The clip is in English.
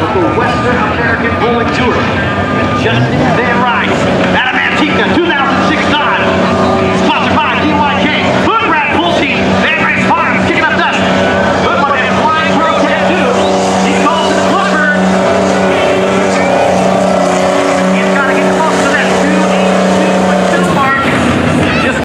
the Western American Bowling Tour. Just as they arrive,